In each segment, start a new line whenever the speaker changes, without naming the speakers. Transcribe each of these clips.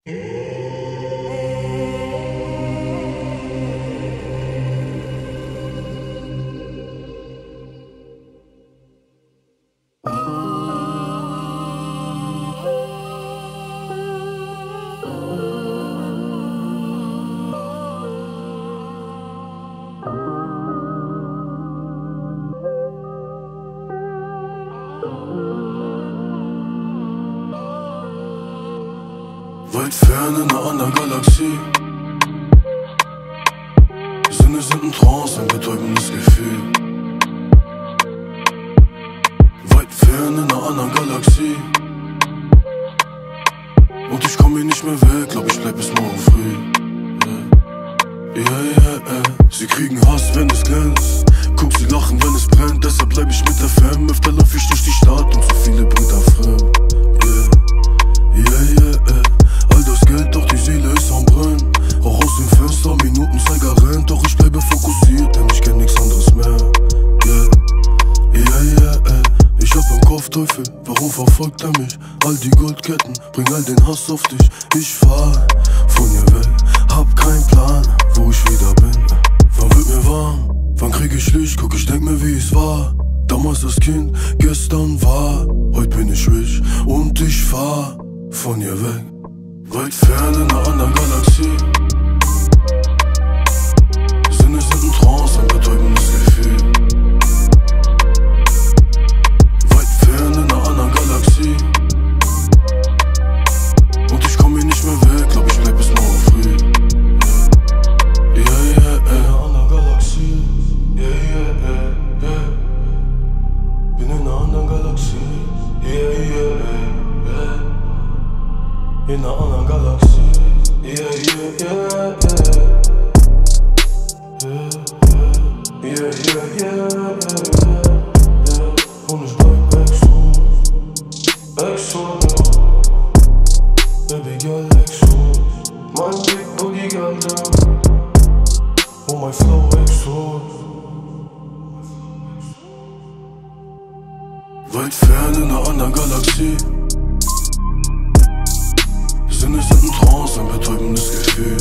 Weit fern in einer anderen Galaxie. Die Sinne sind ein Trance, ein betäubendes Gefühl. Weit fern in einer anderen Galaxie. Und ich komm hier nicht mehr weg, glaub ich bleib bis morgen früh. Sie kriegen Hass, wenn es glänzt. Guck sie lachen, wenn es brennt. Deshalb bleib ich mit der Fam. Öfter lauf ich durch die Stadt und so viele Brüder fremd. All das Geld, doch die Seele ist am Brennen. Auch aus dem Fenster, Minutenzeiger rennt. Doch ich bleibe fokussiert, denn ich kenn nichts anderes mehr. Ich hab im Kopf Teufel, warum verfolgt er mich? All die Goldketten, bring all den Hass auf dich. Ich fahr von hier weg, hab keinen Plan, wo ich wieder bin. Wann wird mir warm? Wann krieg ich Licht? Guck, ich denk mir, wie es war. Damals das Kind, gestern war. Heute bin ich rich und ich fahr von hier weg. Weit fern in einer anderen Galaxie. Die Sinne sind ein Trance, ein betäubendes Gefühl. Weit fern in einer anderen Galaxie. Und ich komm hier nicht mehr weg, glaub ich bleib bis morgen früh. In einer anderen Galaxie. Bin in einer anderen Galaxie. In einer anderen Galaxie. Und ich bleib Exo, Baby girl Exo. Mein Big Booty Girl, und mein Flow Exo. Weit fern in einer anderen Galaxie. Die Sinne sind ein Trance, ein betäubendes Gefühl.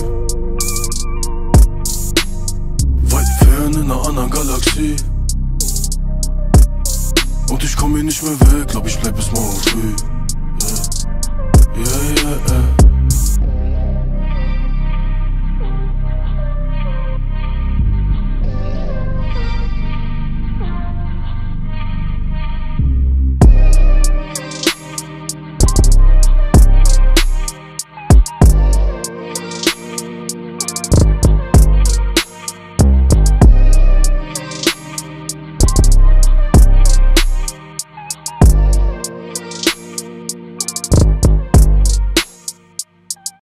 Weit fern in einer anderen Galaxie. Und ich komm hier nicht mehr weg, glaub ich bleib bis morgen früh.